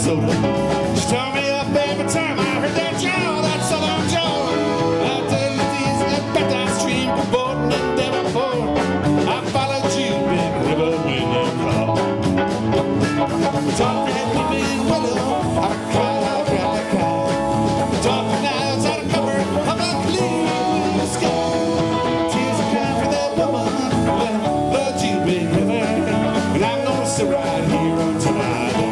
Minnesota. She tore me up every time I heard that jaw, that Southern jaw. Out there in the east, back that stream, boating in Devonport. I followed you, big river, when you call. Talking at me, big willow, I cry, I cry, I cry. Talking outside the cover of a clear blue sky. Tears are crying for that woman, well, loved you, big river, and I'm gonna sit right here until I die.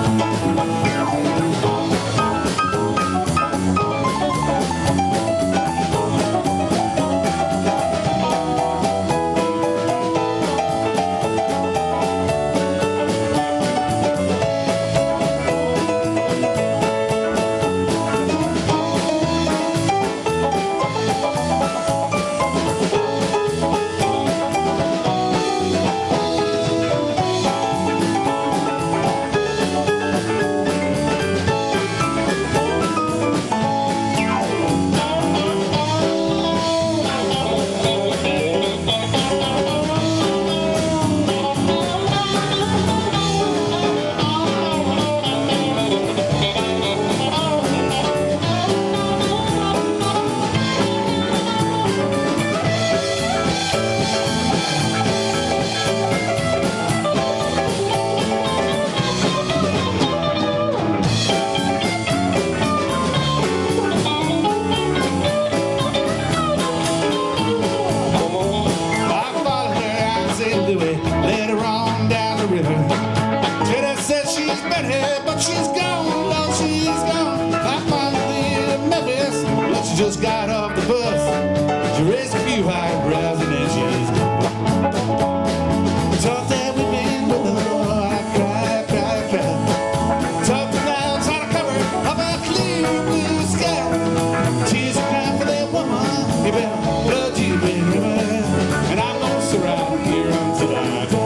Later on down the river, Jada said she's met her, but she's gone, no, she's gone. I followed her in Memphis, but she just got off the bus. She raised a few eyebrows and then she's gone. Talk that we've been with her, I cry, cry, cry. Talk the clouds on the cover of a clear blue sky. Tears are crying for that woman, you better blood you, big river, and I'm gonna sit right here until I die.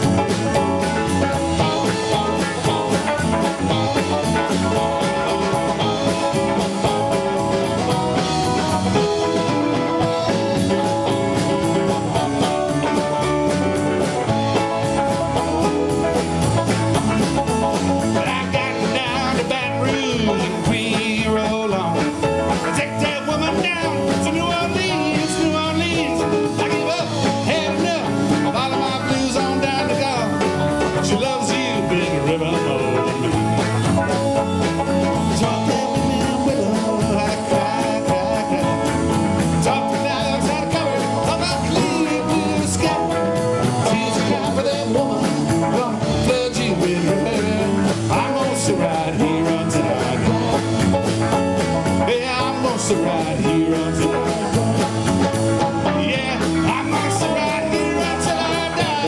Sit right here until I die. Yeah, I'm gonna sit right here until I die.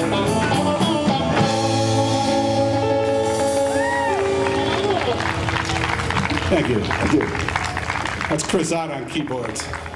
Thank you. Thank you. That's Chris Ott on keyboards.